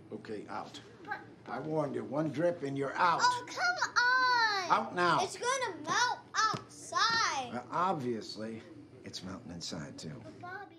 Okay, out. I warned you, one drip and you're out. Oh, come on! Out now. It's gonna melt outside. Obviously, it's melting inside, too. But Bobby...